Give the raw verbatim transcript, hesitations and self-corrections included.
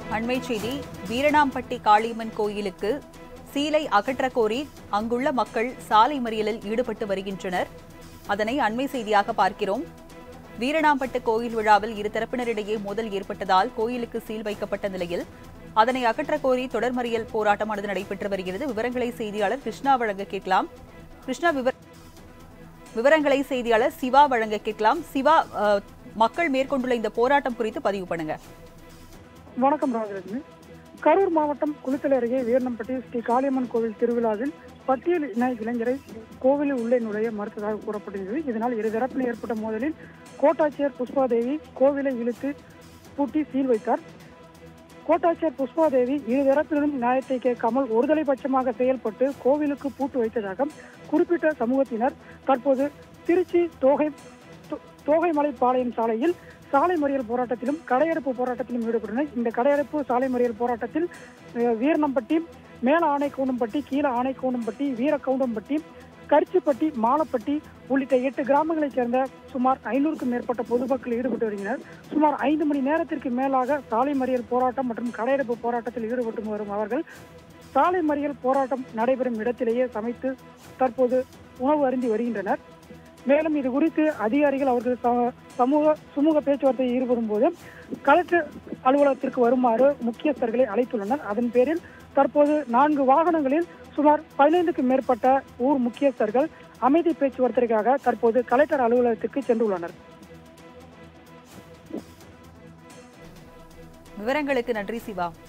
அண்மை செய்தி வீரணாம்பட்டி காளியம்மன் கோயிலுக்கு சீலை அகற்றக் கோரி அங்குள்ள மக்கள் சாலை மறியலில் ஈடுபட்டு வருகின்றனர். அதனை அண்மை செய்தியாக பார்க்கிறோம். வீரணாம்பட்டு கோயில் விழாவில் இருதரப்பினரிடையே மோதல் ஏற்பட்டதால் கோயிலுக்கு சீல் வைக்கப்பட்ட நிலையில் அதனை அகற்றக் கோரி தொடர் மறியல் போராட்டமானது நடைபெற்று வருகிறது. விவரங்களை செய்தியாளர் கிருஷ்ணா வழங்க கேட்கலாம். கிருஷ்ணா, விவரங்களை செய்தியாளர் சிவா வழங்க கேட்கலாம். சிவா, மக்கள் மேற்கொண்டுள்ள இந்த போராட்டம் குறித்து பதிவு பண்ணுங்க. வணக்கம் ராஜலட்சுமி. கரூர் மாவட்டம் குளித்தலை அருகே வீரணம்பட்டி ஸ்ரீ காளியம்மன் கோவில் திருவிழாவில் பட்டியல் இன இளைஞரை கோவிலில் உள்ளே நுழைய மறுத்ததாக கூறப்பட்டிருந்தது. இதனால் இருதரப்பில் ஏற்பட்ட மோதலில் கோட்டாட்சியர் புஷ்பாதேவி கோவிலை இழுத்து பூட்டி சீல் வைத்தார். கோட்டாட்சியர் புஷ்பாதேவி இருதரப்பினரும் நியாயத்தை கேட்காமல் ஒருதலைபட்சமாக செயல்பட்டு கோவிலுக்கு பூட்டு வைத்ததாக குறிப்பிட்ட சமூகத்தினர் தற்போது திருச்சி தோகை தோகைமலை பாளையம் சாலையில் சாலை மறியல் போராட்டத்திலும் கடையெடுப்பு போராட்டத்திலும் ஈடுபட்டனர். இந்த கடையெடுப்பு சாலை மறியல் போராட்டத்தில் வீரணம்பட்டி, மேல ஆனைக்கவுண்டம்பட்டி, கீழ ஆனைக்கவுண்டம்பட்டி, வீரக்கவுண்டம்பட்டி, கரிச்சிப்பட்டி, மாலப்பட்டி உள்ளிட்ட எட்டு கிராமங்களைச் சேர்ந்த சுமார் ஐநூறுக்கும் மேற்பட்ட பொதுமக்கள் ஈடுபட்டு வருகின்றனர். சுமார் ஐந்து மணி நேரத்திற்கு மேலாக சாலை மறியல் போராட்டம் மற்றும் கடையெடுப்பு போராட்டத்தில் ஈடுபட்டு வரும் அவர்கள் சாலை மறியல் போராட்டம் நடைபெறும் இடத்திலேயே சமைத்து தற்போது உணவு அருந்தி வருகின்றனர். மேலும் இது குறித்து அதிகாரிகள் அவர்கள் சமூக சுமூக பேச்சுவார்த்தையில் ஈடுபடும் போது கலெக்டர் அலுவலகத்திற்கு வருமாறு முக்கியஸ்தர்களை அழைத்துள்ளனர். அதன் பேரில் தற்போது நான்கு வாகனங்களில் சுமார் பதினைந்துக்கும் மேற்பட்ட ஊர் முக்கியஸ்தர்கள் அமைதி பேச்சுவார்த்தைக்காக தற்போது கலெக்டர் அலுவலகத்திற்கு சென்றுள்ளனர். விவரங்களுக்கு நன்றி சிவா.